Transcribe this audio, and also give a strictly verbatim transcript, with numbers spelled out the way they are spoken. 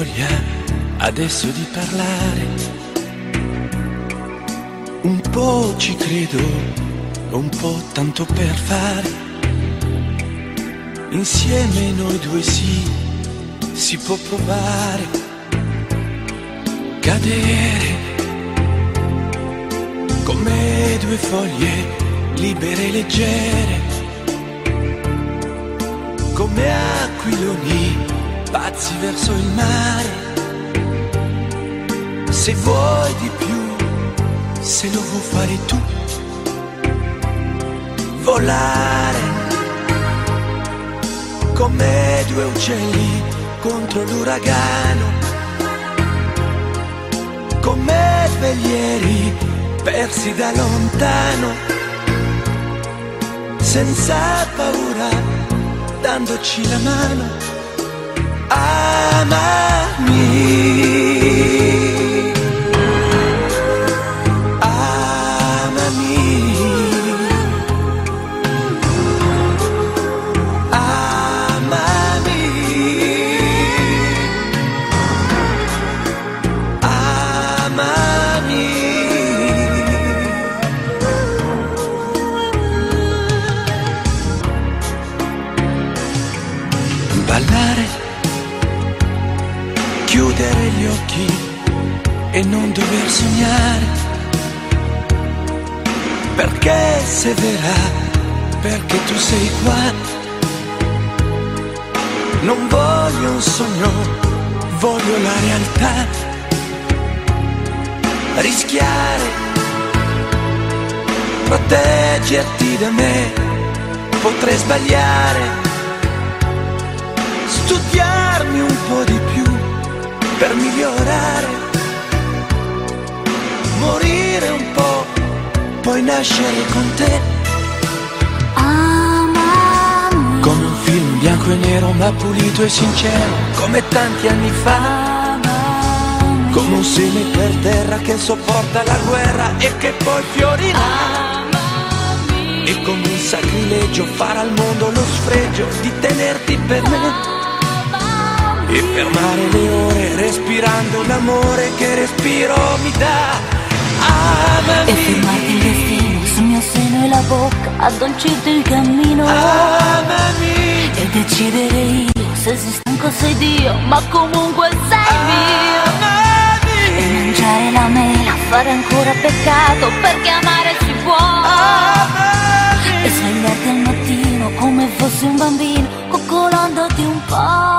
voglia adesso di parlare. Un po' ci credo, un po' tanto per fare. Insieme noi due sì, si può provare. Cadere come due foglie libere e leggere, come aquiloni pazzi verso il mare. Se vuoi di più, se lo vuoi fare tu, volare come due uccelli contro l'uragano, come velieri persi da lontano, senza paura, dandoci la mano. Amami, amami, amami, amami. Ballare, chiudere gli occhi e non dover sognare, perché se verrà, perché tu sei qua. Non voglio un sogno, voglio la realtà. Rischiare, proteggerti da me, potrei sbagliare, studiarmi un po' di più per migliorare, morire un po', poi nascere con te. Amami, come un film bianco e nero ma pulito e sincero, come tanti anni fa. amami, Come un seme per terra che sopporta la guerra e che poi fiorirà. amami, E come un sacrilegio fare al mondo lo sfregio di tenerti per me. E fermare le ore respirando l'amore che respiro mi dà. Amami, e firmarti il destino sul mio seno e la bocca, addolcirti il cammino. amami, E decidere io se sei stanco sei Dio, ma comunque sei mio. amami, E mangiare la mela, fare ancora peccato, perché amare si può. amami. E svegliarti al mattino come fossi un bambino, coccolandoti un po'.